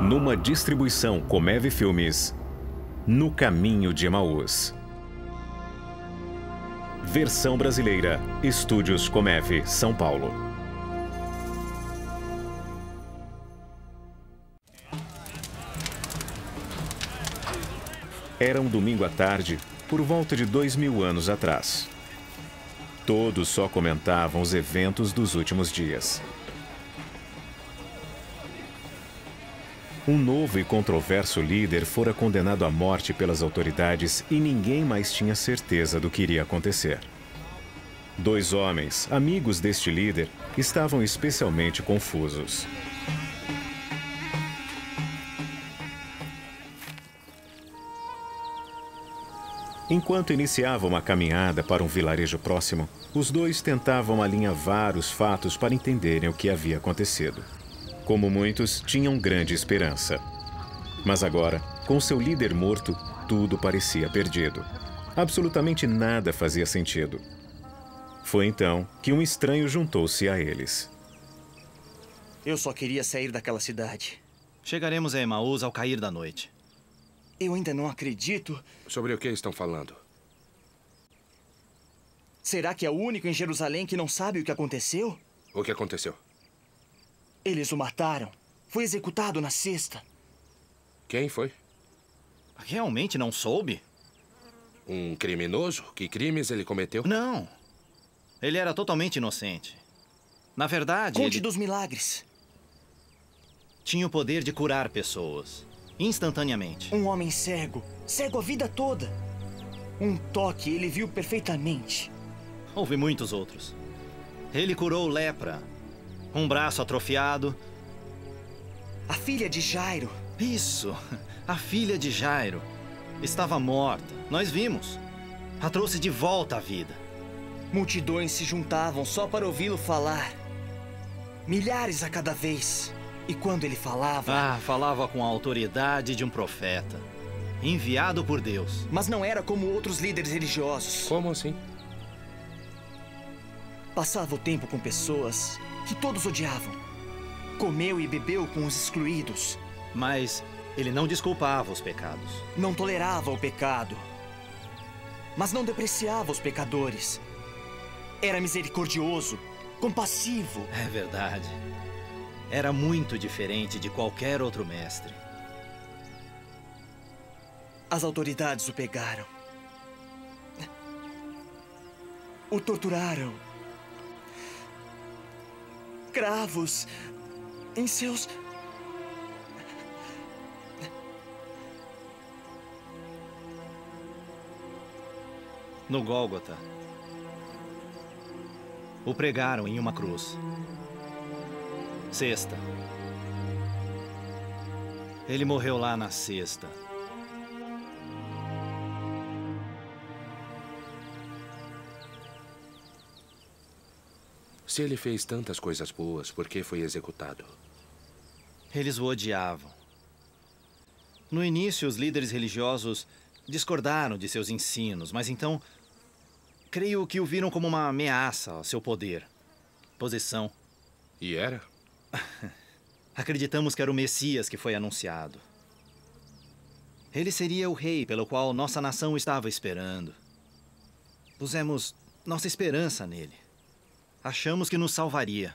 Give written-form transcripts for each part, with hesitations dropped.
Numa distribuição Comeve Filmes, No Caminho de Emaús. Versão brasileira, Estúdios Comeve, São Paulo. Era um domingo à tarde, por volta de 2000 anos atrás. Todos só comentavam os eventos dos últimos dias. Um novo e controverso líder fora condenado à morte pelas autoridades e ninguém mais tinha certeza do que iria acontecer. Dois homens, amigos deste líder, estavam especialmente confusos. Enquanto iniciavam a caminhada para um vilarejo próximo, os dois tentavam alinhavar os fatos para entenderem o que havia acontecido. Como muitos, tinham grande esperança. Mas agora, com seu líder morto, tudo parecia perdido. Absolutamente nada fazia sentido. Foi então que um estranho juntou-se a eles. Eu só queria sair daquela cidade. Chegaremos a Emaús ao cair da noite. Eu ainda não acredito. Sobre o que estão falando? Será que é o único em Jerusalém que não sabe o que aconteceu? O que aconteceu? Eles o mataram. Foi executado na sexta. Quem foi? Realmente não soube? Um criminoso? Que crimes ele cometeu? Não. Ele era totalmente inocente. Na verdade, Conte ele dos milagres. tinha o poder de curar pessoas. Instantaneamente. Um homem cego. Cego a vida toda. Um toque ele viu perfeitamente. Houve muitos outros. Ele curou lepra. Um braço atrofiado. A filha de Jairo. Isso. A filha de Jairo. Estava morta. Nós vimos. A trouxe de volta à vida. Multidões se juntavam só para ouvi-lo falar. Milhares a cada vez. E quando ele falava... falava com a autoridade de um profeta. Enviado por Deus. Mas não era como outros líderes religiosos. Como assim? Passava o tempo com pessoas que todos odiavam. Comeu e bebeu com os excluídos. Mas ele não desculpava os pecados. Não tolerava o pecado. Mas não depreciava os pecadores. Era misericordioso, compassivo. É verdade. Era muito diferente de qualquer outro mestre. As autoridades o pegaram. O torturaram. Cravos em seus... No Gólgota. O pregaram em uma cruz. Sexta. Ele morreu lá na sexta. Se ele fez tantas coisas boas, por que foi executado? Eles o odiavam. No início, os líderes religiosos discordaram de seus ensinos, mas então, creio que o viram como uma ameaça ao seu poder, posição. E era? Acreditamos que era o Messias que foi anunciado. Ele seria o rei pelo qual nossa nação estava esperando. Pusemos nossa esperança nele. Achamos que nos salvaria.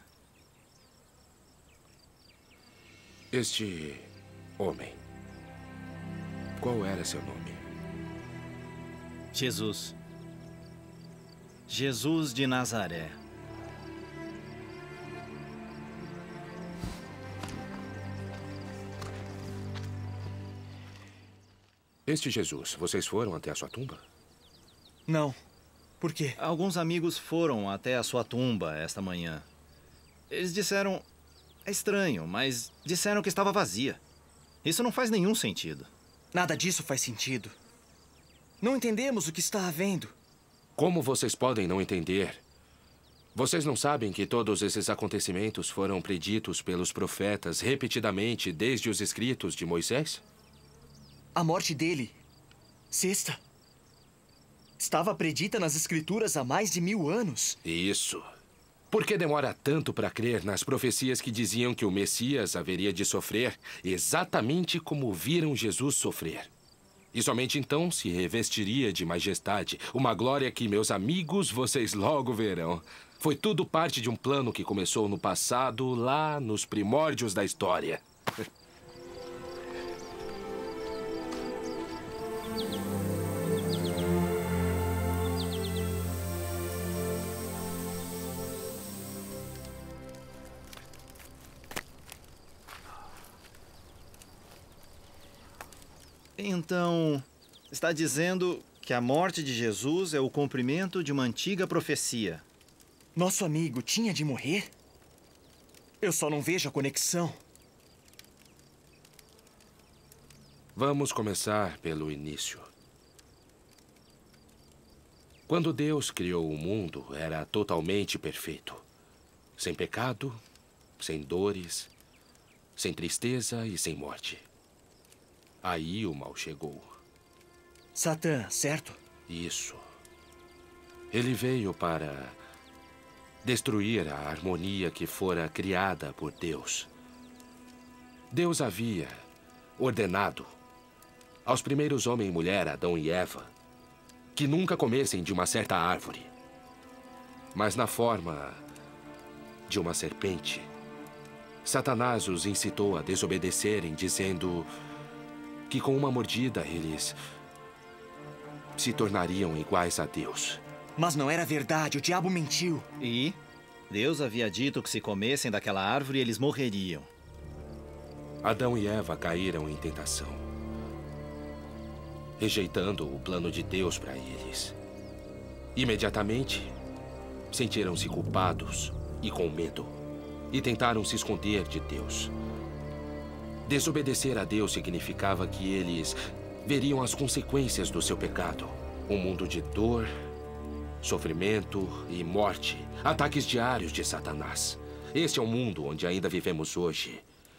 Este homem, qual era seu nome? Jesus. Jesus de Nazaré. Este Jesus, vocês foram até a sua tumba? Não. Por quê? Alguns amigos foram até a sua tumba esta manhã. Eles disseram... É estranho, mas disseram que estava vazia. Isso não faz nenhum sentido. Nada disso faz sentido. Não entendemos o que está havendo. Como vocês podem não entender? Vocês não sabem que todos esses acontecimentos foram preditos pelos profetas repetidamente desde os escritos de Moisés? A morte dele, sexta, estava predita nas escrituras há mais de 1000 anos. Isso. Por que demora tanto para crer nas profecias que diziam que o Messias haveria de sofrer exatamente como viram Jesus sofrer? E somente então se revestiria de majestade, uma glória que, meus amigos, vocês logo verão. Foi tudo parte de um plano que começou no passado, lá nos primórdios da história. Então, está dizendo que a morte de Jesus é o cumprimento de uma antiga profecia. Nosso amigo tinha de morrer? Eu só não vejo a conexão. Vamos começar pelo início. Quando Deus criou o mundo, era totalmente perfeito. Sem pecado, sem dores, sem tristeza e sem morte. Aí o mal chegou. Satã, certo? Isso. Ele veio para destruir a harmonia que fora criada por Deus. Deus havia ordenado aos primeiros homem e mulher, Adão e Eva, que nunca comessem de uma certa árvore. Mas na forma de uma serpente, Satanás os incitou a desobedecerem, dizendo que com uma mordida eles se tornariam iguais a Deus. Mas não era verdade, o diabo mentiu. E Deus havia dito que se comessem daquela árvore, eles morreriam. Adão e Eva caíram em tentação, rejeitando o plano de Deus para eles. Imediatamente, sentiram-se culpados e com medo, e tentaram se esconder de Deus. Desobedecer a Deus significava que eles veriam as consequências do seu pecado. Um mundo de dor, sofrimento e morte. Ataques diários de Satanás. Este é o mundo onde ainda vivemos hoje.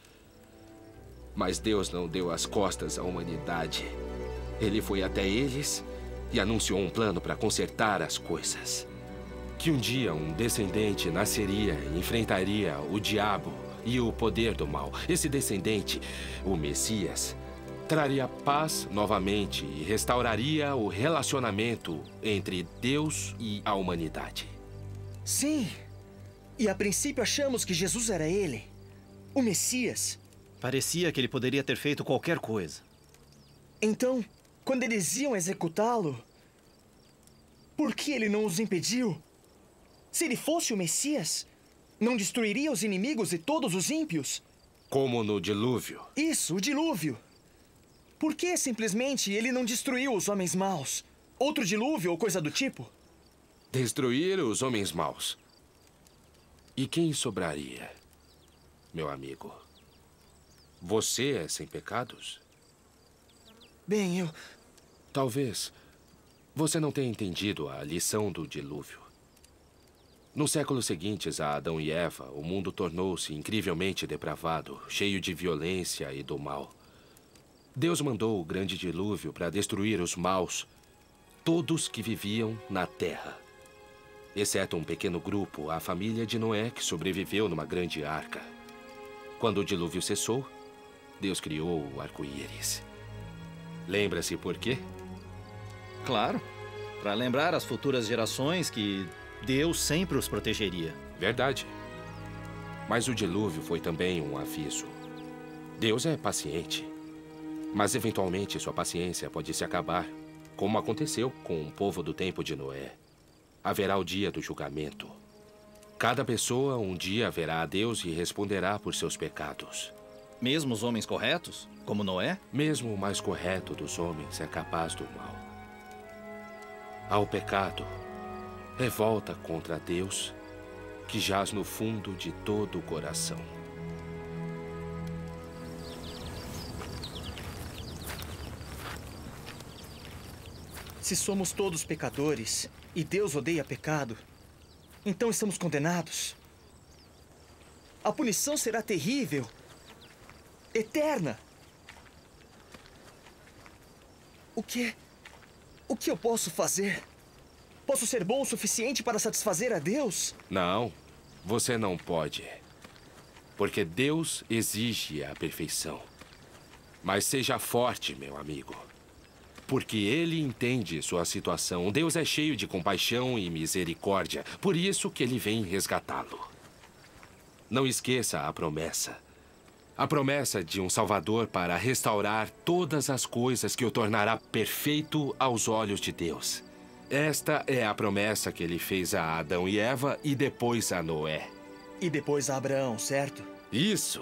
Mas Deus não deu as costas à humanidade. Ele foi até eles e anunciou um plano para consertar as coisas. Que um dia um descendente nasceria e enfrentaria o diabo e o poder do mal. Esse descendente, o Messias, traria paz novamente e restauraria o relacionamento entre Deus e a humanidade. Sim. E a princípio achamos que Jesus era ele, o Messias. Parecia que ele poderia ter feito qualquer coisa. Então, quando eles iam executá-lo, por que ele não os impediu? Se ele fosse o Messias, não destruiria os inimigos e todos os ímpios? Como no dilúvio. Isso, o dilúvio. Por que simplesmente ele não destruiu os homens maus? Outro dilúvio ou coisa do tipo? Destruir os homens maus. E quem sobraria, meu amigo? Você é sem pecados? Bem, eu... Talvez você não tenha entendido a lição do dilúvio. Nos séculos seguintes a Adão e Eva, o mundo tornou-se incrivelmente depravado, cheio de violência e do mal. Deus mandou o grande dilúvio para destruir os maus, todos que viviam na terra. Exceto um pequeno grupo, a família de Noé, que sobreviveu numa grande arca. Quando o dilúvio cessou, Deus criou o arco-íris. Lembra-se por quê? Claro, para lembrar às futuras gerações que Deus sempre os protegeria. Verdade. Mas o dilúvio foi também um aviso. Deus é paciente. Mas, eventualmente, sua paciência pode se acabar, como aconteceu com o povo do tempo de Noé. Haverá o dia do julgamento. Cada pessoa um dia verá a Deus e responderá por seus pecados. Mesmo os homens corretos, como Noé? Mesmo o mais correto dos homens é capaz do mal. Ao pecado, revolta contra Deus, que jaz no fundo de todo o coração. Se somos todos pecadores e Deus odeia pecado, então estamos condenados. A punição será terrível, eterna. O que eu posso fazer? Posso ser bom o suficiente para satisfazer a Deus? Não. você não pode. Porque Deus exige a perfeição. Mas seja forte, meu amigo. Porque Ele entende sua situação. Deus é cheio de compaixão e misericórdia. Por isso que Ele vem resgatá-lo. Não esqueça a promessa. A promessa de um Salvador para restaurar todas as coisas que o tornará perfeito aos olhos de Deus. Esta é a promessa que Ele fez a Adão e Eva e depois a Noé. E depois a Abraão, certo? Isso.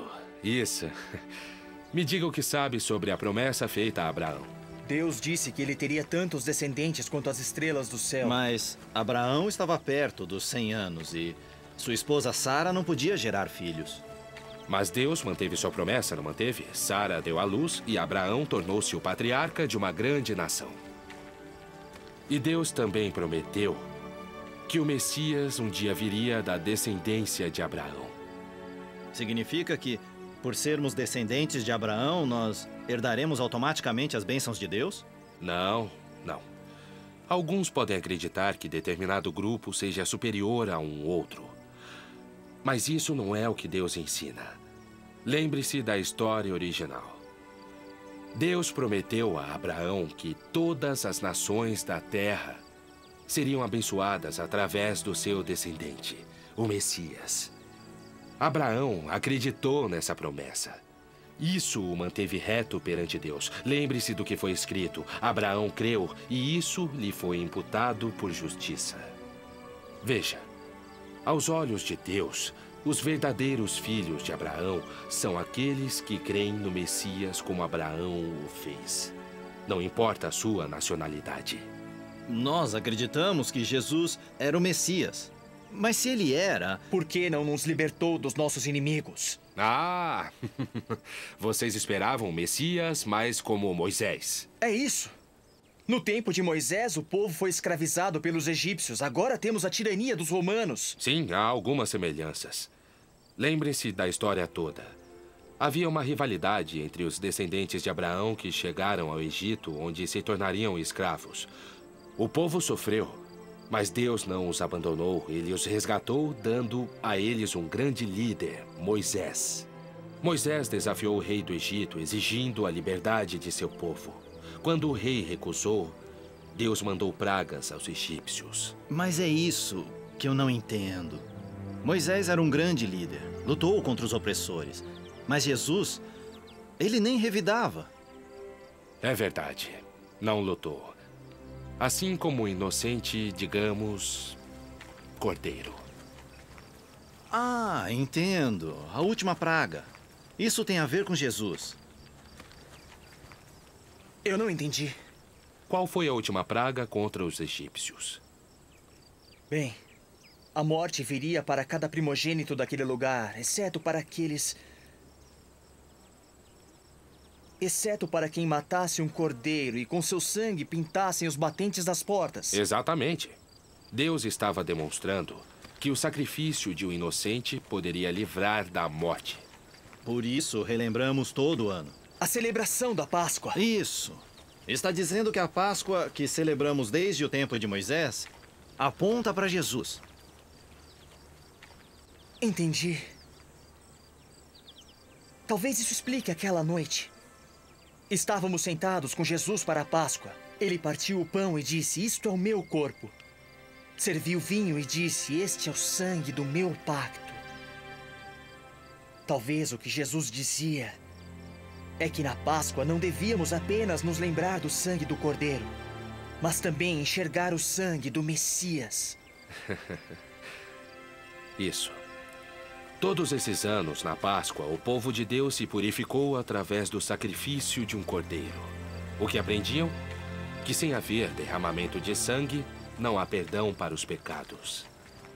Me diga o que sabe sobre a promessa feita a Abraão. Deus disse que ele teria tantos descendentes quanto as estrelas do céu. Mas Abraão estava perto dos 100 anos e sua esposa Sara não podia gerar filhos. Mas Deus manteve sua promessa, não manteve? Sara deu à luz e Abraão tornou-se o patriarca de uma grande nação. E Deus também prometeu que o Messias um dia viria da descendência de Abraão. Significa que, por sermos descendentes de Abraão, nós herdaremos automaticamente as bênçãos de Deus? Não. Alguns podem acreditar que determinado grupo seja superior a um outro. Mas isso não é o que Deus ensina. Lembre-se da história original. Deus prometeu a Abraão que todas as nações da terra seriam abençoadas através do seu descendente, o Messias. Abraão acreditou nessa promessa. Isso o manteve reto perante Deus. Lembre-se do que foi escrito. Abraão creu e isso lhe foi imputado por justiça. Veja, aos olhos de Deus, os verdadeiros filhos de Abraão são aqueles que creem no Messias como Abraão o fez. Não importa a sua nacionalidade. Nós acreditamos que Jesus era o Messias. Mas se ele era... Por que não nos libertou dos nossos inimigos? Ah! Vocês esperavam o Messias, mas como Moisés. É isso. No tempo de Moisés, o povo foi escravizado pelos egípcios. Agora temos a tirania dos romanos. Sim, há algumas semelhanças. Lembrem-se da história toda. Havia uma rivalidade entre os descendentes de Abraão que chegaram ao Egito, onde se tornariam escravos. O povo sofreu. Mas Deus não os abandonou, ele os resgatou, dando a eles um grande líder, Moisés. Moisés desafiou o rei do Egito, exigindo a liberdade de seu povo. Quando o rei recusou, Deus mandou pragas aos egípcios. Mas é isso que eu não entendo. Moisés era um grande líder, lutou contra os opressores. Mas Jesus, ele nem revidava. É verdade, não lutou. Assim como o inocente, digamos, cordeiro. Ah, entendo. A última praga. Isso tem a ver com Jesus. Eu não entendi. Qual foi a última praga contra os egípcios? Bem, a morte viria para cada primogênito daquele lugar, exceto para quem matasse um cordeiro e com seu sangue pintassem os batentes das portas. Exatamente. Deus estava demonstrando que o sacrifício de um inocente poderia livrar da morte. Por isso, relembramos todo ano. A celebração da Páscoa. Isso. Está dizendo que a Páscoa, que celebramos desde o tempo de Moisés, aponta para Jesus. Entendi. Talvez isso explique aquela noite. Estávamos sentados com Jesus para a Páscoa. Ele partiu o pão e disse, isto é o meu corpo. Serviu vinho e disse, este é o sangue do meu pacto. Talvez o que Jesus dizia é que na Páscoa não devíamos apenas nos lembrar do sangue do cordeiro, mas também enxergar o sangue do Messias. Isso. Todos esses anos, na Páscoa, o povo de Deus se purificou através do sacrifício de um cordeiro. O que aprendiam? Que sem haver derramamento de sangue, não há perdão para os pecados.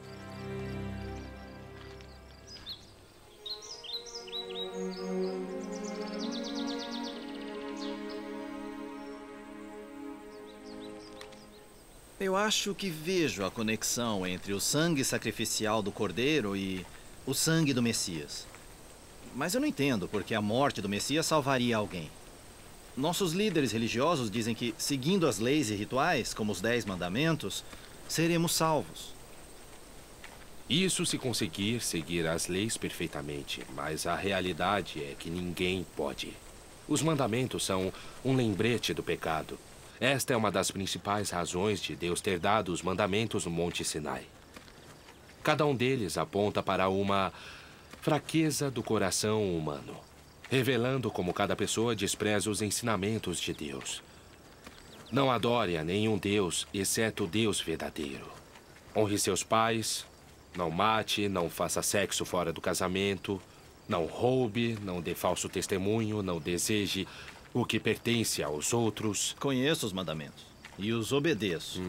Eu acho que vejo a conexão entre o sangue sacrificial do cordeiro e o sangue do Messias. Mas eu não entendo porque a morte do Messias salvaria alguém. Nossos líderes religiosos dizem que, seguindo as leis e rituais, como os 10 mandamentos, seremos salvos. Isso se conseguir seguir as leis perfeitamente, mas a realidade é que ninguém pode. Os mandamentos são um lembrete do pecado. Esta é uma das principais razões de Deus ter dado os mandamentos no Monte Sinai. Cada um deles aponta para uma fraqueza do coração humano, revelando como cada pessoa despreza os ensinamentos de Deus. Não adore a nenhum Deus, exceto o Deus verdadeiro. Honre seus pais, não mate, não faça sexo fora do casamento, não roube, não dê falso testemunho, não deseje o que pertence aos outros. Conheço os mandamentos e os obedeço.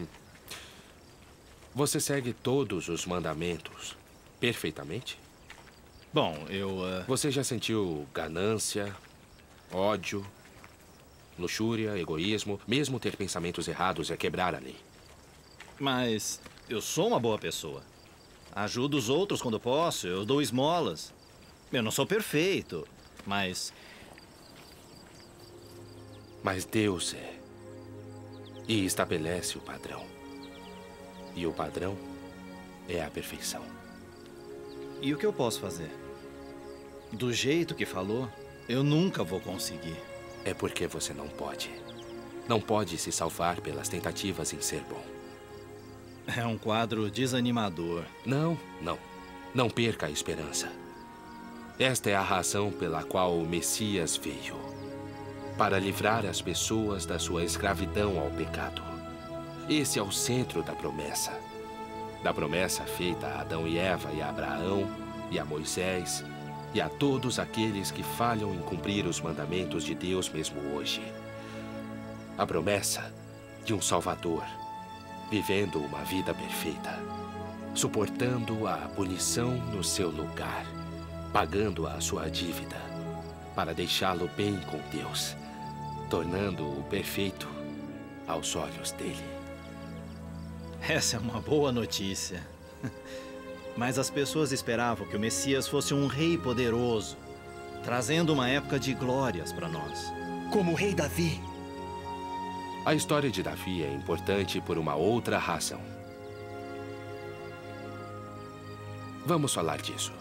Você segue todos os mandamentos perfeitamente? Bom, Você já sentiu ganância, ódio, luxúria, egoísmo? Mesmo ter pensamentos errados é quebrar a lei. Mas eu sou uma boa pessoa. Ajudo os outros quando posso, eu dou esmolas. Eu não sou perfeito, mas Deus é. E estabelece o padrão. E o padrão é a perfeição. e o que eu posso fazer? Do jeito que falou, eu nunca vou conseguir. É porque você não pode. Não pode se salvar pelas tentativas em ser bom. É um quadro desanimador. Não, não. Não perca a esperança. Esta é a razão pela qual o Messias veio. Para livrar as pessoas da sua escravidão ao pecado. Esse é o centro da promessa. Da promessa feita a Adão e Eva e a Abraão e a Moisés e a todos aqueles que falham em cumprir os mandamentos de Deus mesmo hoje. A promessa de um Salvador, vivendo uma vida perfeita, suportando a punição no seu lugar, pagando a sua dívida, para deixá-lo bem com Deus, tornando-o perfeito aos olhos dele. Essa é uma boa notícia. Mas as pessoas esperavam que o Messias fosse um rei poderoso, trazendo uma época de glórias para nós. Como o rei Davi. A história de Davi é importante por uma outra razão. Vamos falar disso.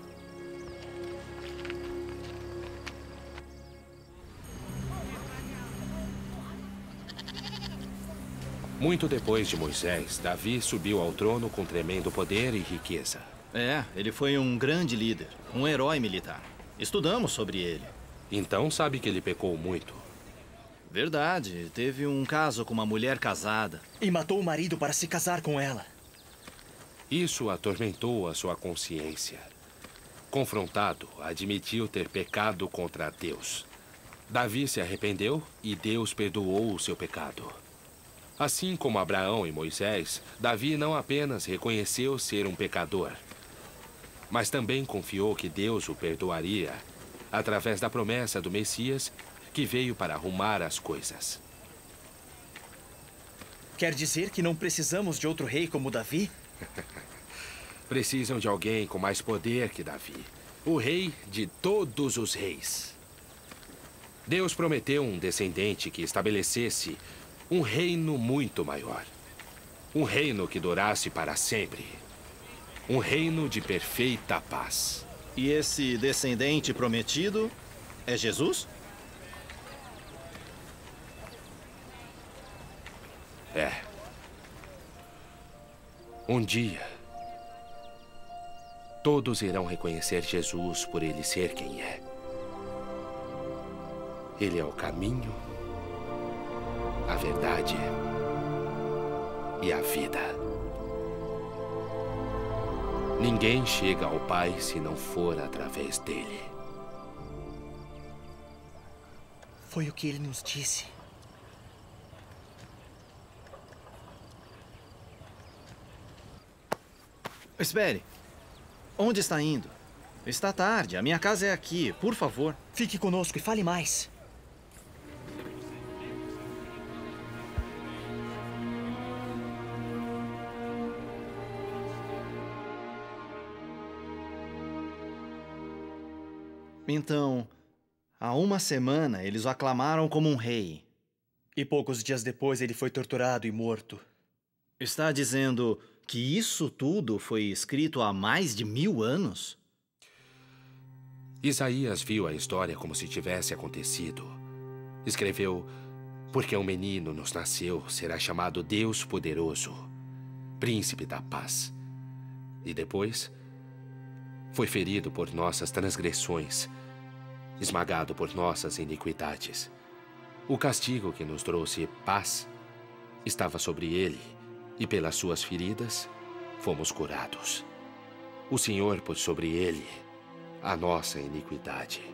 Muito depois de Moisés, Davi subiu ao trono com tremendo poder e riqueza. Ele foi um grande líder, um herói militar. Estudamos sobre ele. Então sabe que ele pecou muito. Verdade, teve um caso com uma mulher casada. E matou o marido para se casar com ela. Isso atormentou a sua consciência. Confrontado, admitiu ter pecado contra Deus. Davi se arrependeu e Deus perdoou o seu pecado. Assim como Abraão e Moisés, Davi não apenas reconheceu ser um pecador, mas também confiou que Deus o perdoaria através da promessa do Messias que veio para arrumar as coisas. Quer dizer que não precisamos de outro rei como Davi? Precisam de alguém com mais poder que Davi, o rei de todos os reis. Deus prometeu um descendente que estabelecesse um reino muito maior. Um reino que durasse para sempre. Um reino de perfeita paz. E esse descendente prometido é Jesus? É. Um dia, todos irão reconhecer Jesus por ele ser quem é. Ele é o caminho, a verdade e a vida. Ninguém chega ao Pai se não for através dele. Foi o que ele nos disse. Espere. Onde está indo? Está tarde. A minha casa é aqui. Por favor. Fique conosco e fale mais. Então, há uma semana eles o aclamaram como um rei. E poucos dias depois ele foi torturado e morto. Está dizendo que isso tudo foi escrito há mais de 1000 anos? Isaías viu a história como se tivesse acontecido. Escreveu: porque um menino nos nasceu, será chamado Deus Poderoso, Príncipe da Paz. E depois, foi ferido por nossas transgressões, esmagado por nossas iniquidades. O castigo que nos trouxe paz estava sobre ele, e pelas suas feridas fomos curados. O Senhor pôs sobre ele a nossa iniquidade.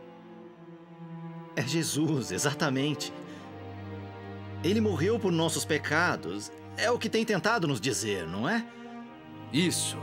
É Jesus, exatamente. Ele morreu por nossos pecados. É o que tem tentado nos dizer, não é? Isso.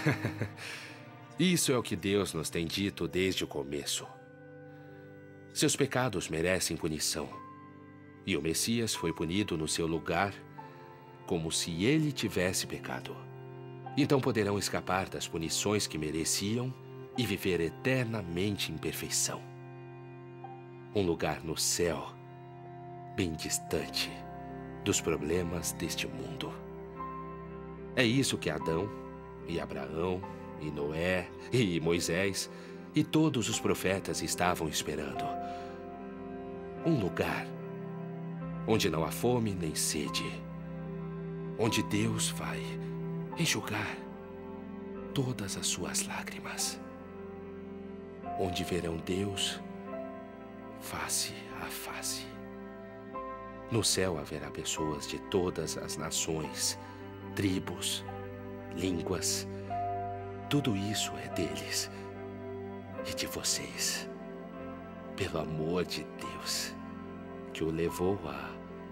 Isso é o que Deus nos tem dito desde o começo. Seus pecados merecem punição. E o Messias foi punido no seu lugar, como se ele tivesse pecado. Então poderão escapar das punições que mereciam e viver eternamente em perfeição. Um lugar no céu, bem distante dos problemas deste mundo. É isso que Adão, e Abraão, e Noé, e Moisés, e todos os profetas estavam esperando. Um lugar onde não há fome nem sede, onde Deus vai enxugar todas as suas lágrimas, onde verão Deus face a face. No céu haverá pessoas de todas as nações, tribos, línguas. Tudo isso é deles e de vocês, pelo amor de Deus, que o levou a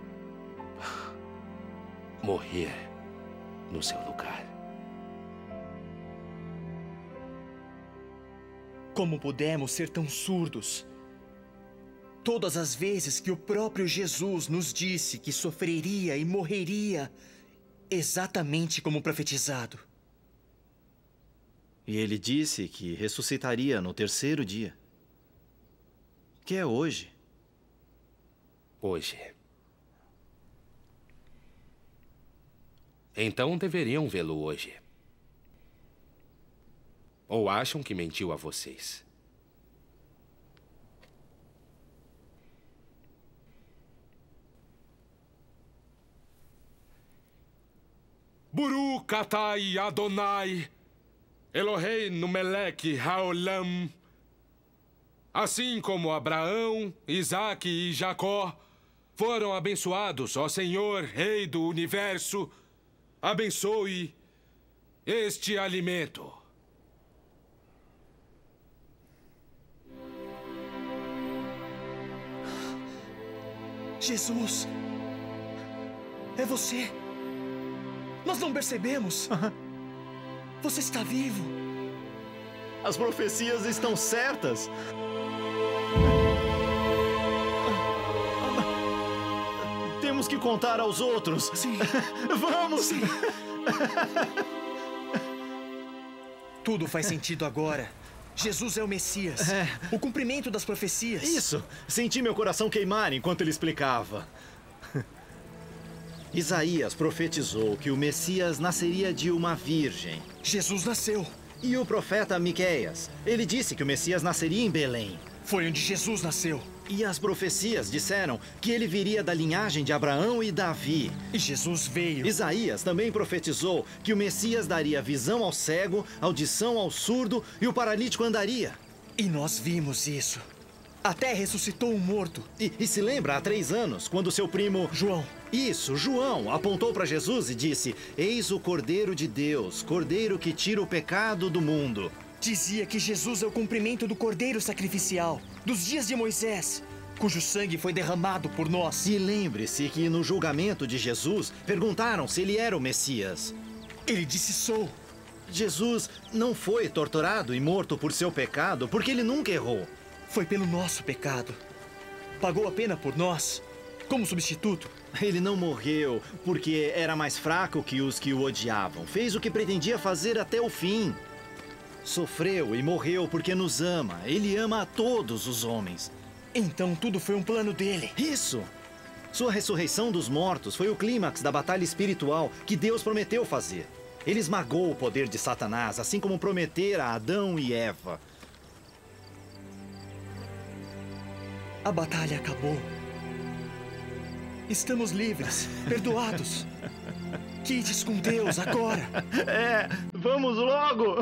morrer no seu lugar. Como pudemos ser tão surdos? Todas as vezes que o próprio Jesus nos disse que sofreria e morreria, exatamente como profetizado. E ele disse que ressuscitaria no 3º dia. Que é hoje. Hoje. Então deveriam vê-lo hoje. Ou acham que mentiu a vocês? Baruch Atai Adonai, Eloheinu Melech Haolam. Assim como Abraão, Isaque e Jacó foram abençoados, ó Senhor, Rei do Universo, abençoe este alimento. Jesus, é você. Nós não percebemos. Você está vivo. As profecias estão certas. Temos que contar aos outros. Sim. Vamos! Sim. Tudo faz sentido agora. Jesus é o Messias. O cumprimento das profecias. Isso! Senti meu coração queimar enquanto ele explicava. Isaías profetizou que o Messias nasceria de uma virgem. Jesus nasceu. E o profeta Miqueias, ele disse que o Messias nasceria em Belém. Foi onde Jesus nasceu. E as profecias disseram que ele viria da linhagem de Abraão e Davi. E Jesus veio. Isaías também profetizou que o Messias daria visão ao cego, audição ao surdo e o paralítico andaria. E nós vimos isso. Até ressuscitou um morto. E se lembra, há 3 anos, quando seu primo... João. Isso, João, apontou para Jesus e disse: Eis o Cordeiro de Deus, Cordeiro que tira o pecado do mundo. Dizia que Jesus é o cumprimento do Cordeiro sacrificial, dos dias de Moisés, cujo sangue foi derramado por nós. E lembre-se que no julgamento de Jesus, perguntaram se ele era o Messias. Ele disse: sou. Jesus não foi torturado e morto por seu pecado, porque ele nunca errou. Foi pelo nosso pecado. Pagou a pena por nós, como substituto. Ele não morreu porque era mais fraco que os que o odiavam. Fez o que pretendia fazer até o fim. Sofreu e morreu porque nos ama. Ele ama a todos os homens. Então tudo foi um plano dele. Isso! Sua ressurreição dos mortos foi o clímax da batalha espiritual que Deus prometeu fazer. Ele esmagou o poder de Satanás, assim como prometera a Adão e Eva. A batalha acabou. Estamos livres, perdoados. Quites com Deus agora. Vamos logo!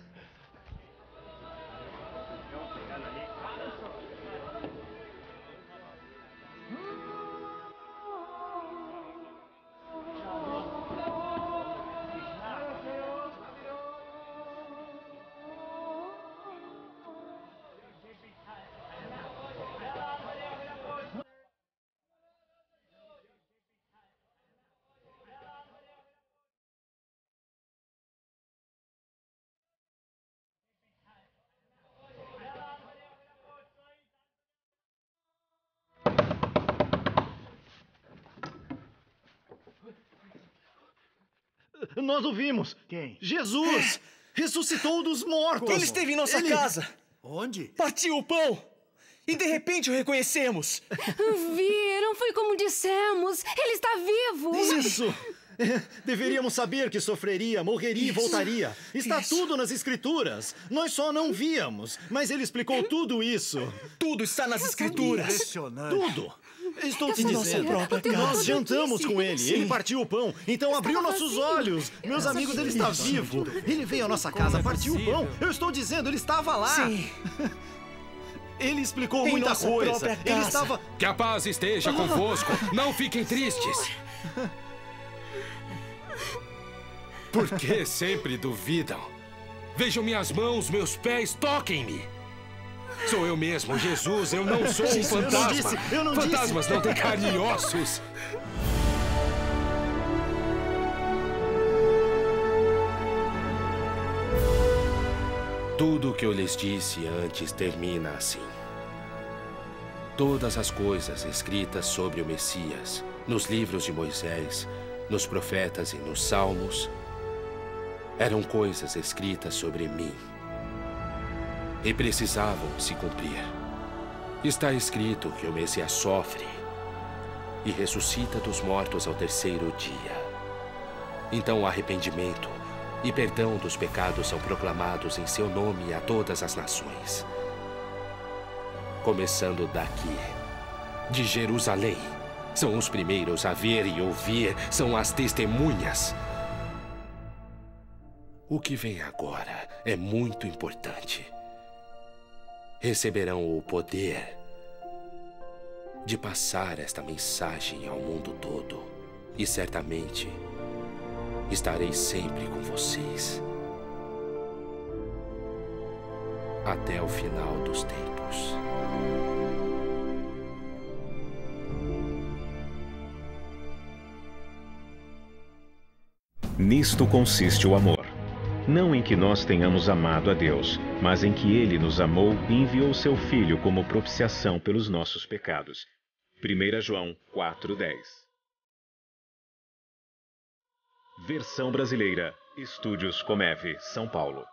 Nós o vimos. Quem? Jesus ressuscitou dos mortos. Ele esteve em nossa casa. Onde? Partiu o pão. E de repente o reconhecemos. Viram? Foi como dissemos. Ele está vivo. Isso! Deveríamos saber que sofreria, morreria e voltaria. Está tudo nas escrituras. Nós só não víamos, mas ele explicou tudo isso. Tudo está nas escrituras. Impressionante. Tudo. Estou te Eu dizendo, sabia. O tempo nós todo jantamos disse. com ele. Sim. Ele partiu o pão, então abriu nossos vazio. olhos. Meus amigos, ele está vivo. Ele veio à nossa casa, partiu o pão. Eu estou dizendo, ele estava lá. Sim. Ele explicou Em muita nossa coisa. própria Ele casa. estava... Que a paz esteja convosco. Não fiquem tristes. Por que sempre duvidam? Vejam minhas mãos, meus pés, toquem-me. Sou eu mesmo, Jesus, eu não sou um fantasma. eu não disse. Fantasmas não têm carne e ossos. Tudo o que eu lhes disse antes termina assim. Todas as coisas escritas sobre o Messias, nos livros de Moisés, nos profetas e nos salmos, eram coisas escritas sobre mim. E precisavam se cumprir. Está escrito que o Messias sofre e ressuscita dos mortos ao terceiro dia. Então o arrependimento e perdão dos pecados são proclamados em seu nome a todas as nações. Começando daqui, de Jerusalém. São os primeiros a ver e ouvir, são as testemunhas. O que vem agora é muito importante. Receberão o poder de passar esta mensagem ao mundo todo. E certamente estarei sempre com vocês. Até o final dos tempos. Nisto consiste o amor. Não em que nós tenhamos amado a Deus, mas em que Ele nos amou e enviou seu Filho como propiciação pelos nossos pecados. 1 João 4:10. Versão brasileira. Estúdios Comeve, São Paulo.